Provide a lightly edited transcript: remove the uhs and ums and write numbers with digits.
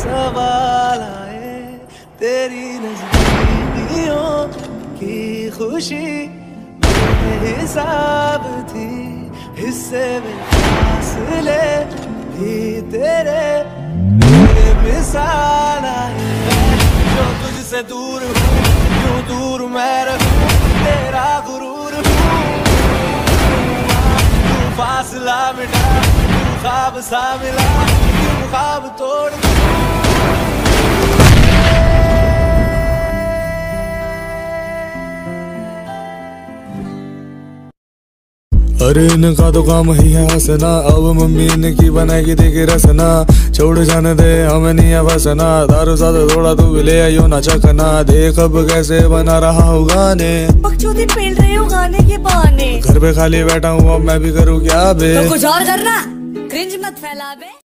सवाल आए तेरी नजदीकियों की खुशी बेहिसाब थी, हिस्से में फासले भी तेरे बेमिसाल आए। जो तुझसे दूर हूँ यूं दूर मैं रहूं, तेरा गुरूर हूँ। तू फासला मिटा, तू ख्वाब सा मिला, तू ख्वाब तोड़ अरे इनका तो काम ही है हंसना, अब मम्मी इनकी बनाएगी देखे रसना। छोड़ जाने दे हमें नहीं है बसना, दारू साथ थोड़ा तू भी ले आयो ना चखना। देख अब कैसे बना रहा हूँ गाने, बकचोदी पेल रहे हो गाने के बहाने। घर पे खाली बैठा हूँ अब मैं भी करूँ क्या बे, तो कुछ और करना, क्रिंज मत फैला बे।